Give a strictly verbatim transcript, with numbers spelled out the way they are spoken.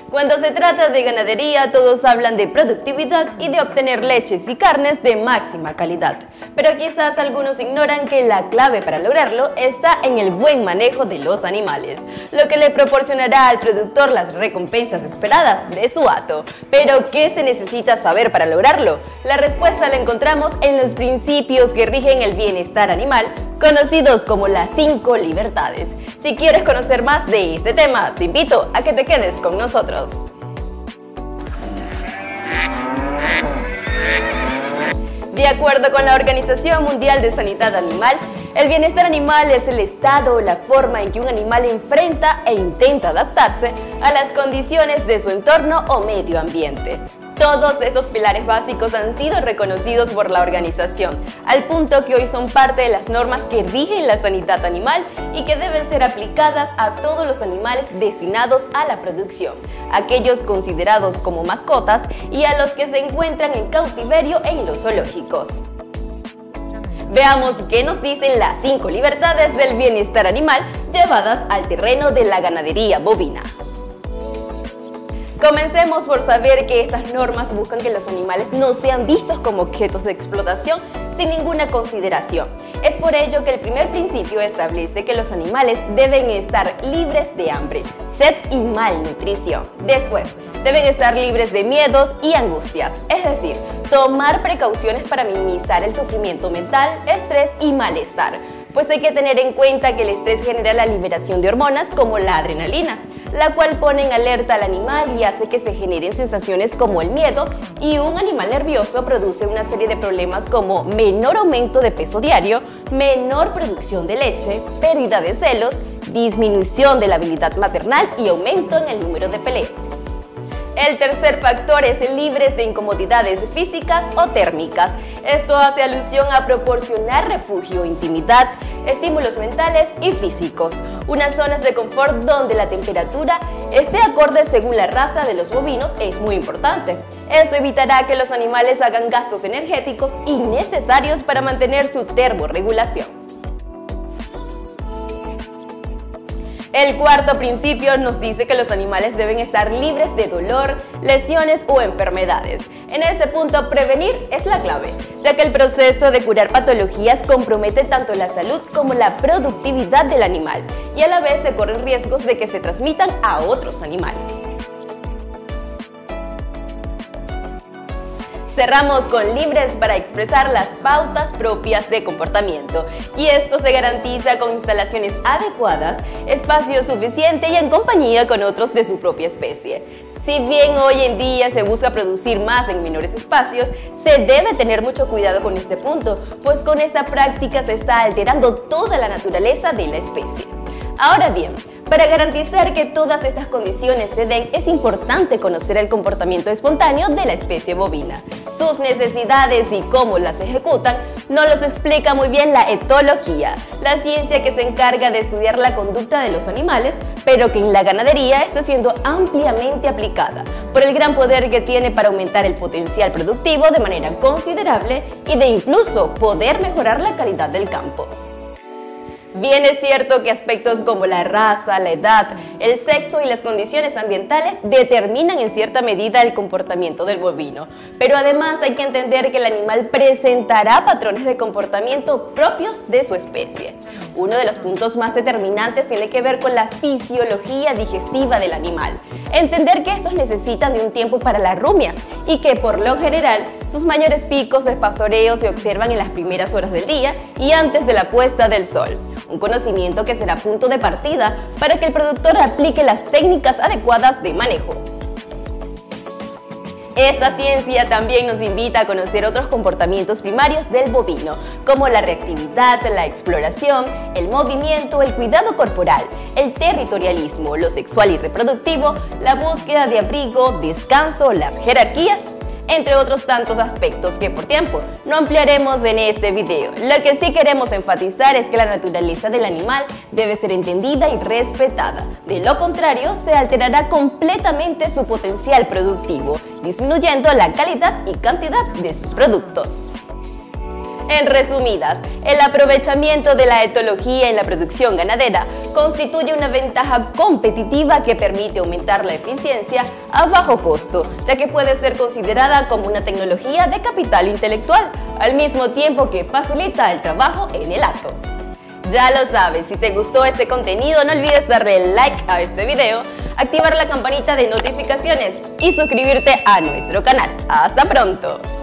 Cuando se trata de ganadería, todos hablan de productividad y de obtener leches y carnes de máxima calidad. Pero quizás algunos ignoran que la clave para lograrlo está en el buen manejo de los animales, lo que le proporcionará al productor las recompensas esperadas de su hato. ¿Pero qué se necesita saber para lograrlo? La respuesta la encontramos en los principios que rigen el bienestar animal, conocidos como las cinco libertades. Si quieres conocer más de este tema, te invito a que te quedes con nosotros. De acuerdo con la Organización Mundial de Sanidad Animal, el bienestar animal es el estado o la forma en que un animal enfrenta e intenta adaptarse a las condiciones de su entorno o medio ambiente. Todos estos pilares básicos han sido reconocidos por la organización, al punto que hoy son parte de las normas que rigen la sanidad animal y que deben ser aplicadas a todos los animales destinados a la producción, aquellos considerados como mascotas y a los que se encuentran en cautiverio en los zoológicos. Veamos qué nos dicen las cinco libertades del bienestar animal llevadas al terreno de la ganadería bovina. Comencemos por saber que estas normas buscan que los animales no sean vistos como objetos de explotación sin ninguna consideración. Es por ello que el primer principio establece que los animales deben estar libres de hambre, sed y malnutrición. Después, deben estar libres de miedos y angustias, es decir, tomar precauciones para minimizar el sufrimiento mental, estrés y malestar. Pues hay que tener en cuenta que el estrés genera la liberación de hormonas como la adrenalina, la cual pone en alerta al animal y hace que se generen sensaciones como el miedo, y un animal nervioso produce una serie de problemas como menor aumento de peso diario, menor producción de leche, pérdida de celos, disminución de la habilidad maternal y aumento en el número de peleas. El tercer factor es libres de incomodidades físicas o térmicas. Esto hace alusión a proporcionar refugio, intimidad, estímulos mentales y físicos, unas zonas de confort donde la temperatura esté acorde según la raza de los bovinos es muy importante. Eso evitará que los animales hagan gastos energéticos innecesarios para mantener su termorregulación. El cuarto principio nos dice que los animales deben estar libres de dolor, lesiones o enfermedades. En este punto, prevenir es la clave, ya que el proceso de curar patologías compromete tanto la salud como la productividad del animal, y a la vez se corren riesgos de que se transmitan a otros animales. Cerramos con libres para expresar las pautas propias de comportamiento, y esto se garantiza con instalaciones adecuadas, espacio suficiente y en compañía con otros de su propia especie. Si bien hoy en día se busca producir más en menores espacios, se debe tener mucho cuidado con este punto, pues con esta práctica se está alterando toda la naturaleza de la especie. Ahora bien, para garantizar que todas estas condiciones se den, es importante conocer el comportamiento espontáneo de la especie bovina. Sus necesidades y cómo las ejecutan nos los explica muy bien la etología, la ciencia que se encarga de estudiar la conducta de los animales, pero que en la ganadería está siendo ampliamente aplicada por el gran poder que tiene para aumentar el potencial productivo de manera considerable y de incluso poder mejorar la calidad del campo. Bien es cierto que aspectos como la raza, la edad, el sexo y las condiciones ambientales determinan en cierta medida el comportamiento del bovino, pero además hay que entender que el animal presentará patrones de comportamiento propios de su especie. Uno de los puntos más determinantes tiene que ver con la fisiología digestiva del animal. Entender que estos necesitan de un tiempo para la rumia y que por lo general sus mayores picos de pastoreo se observan en las primeras horas del día y antes de la puesta del sol. Un conocimiento que será punto de partida para que el productor aplique las técnicas adecuadas de manejo. Esta ciencia también nos invita a conocer otros comportamientos primarios del bovino, como la reactividad, la exploración, el movimiento, el cuidado corporal, el territorialismo, lo sexual y reproductivo, la búsqueda de abrigo, descanso, las jerarquías, entre otros tantos aspectos que por tiempo no ampliaremos en este video. Lo que sí queremos enfatizar es que la naturaleza del animal debe ser entendida y respetada. De lo contrario, se alterará completamente su potencial productivo, disminuyendo la calidad y cantidad de sus productos. En resumidas, el aprovechamiento de la etología en la producción ganadera constituye una ventaja competitiva que permite aumentar la eficiencia a bajo costo, ya que puede ser considerada como una tecnología de capital intelectual, al mismo tiempo que facilita el trabajo en el acto. Ya lo sabes, si te gustó este contenido no olvides darle like a este video, activar la campanita de notificaciones y suscribirte a nuestro canal. ¡Hasta pronto!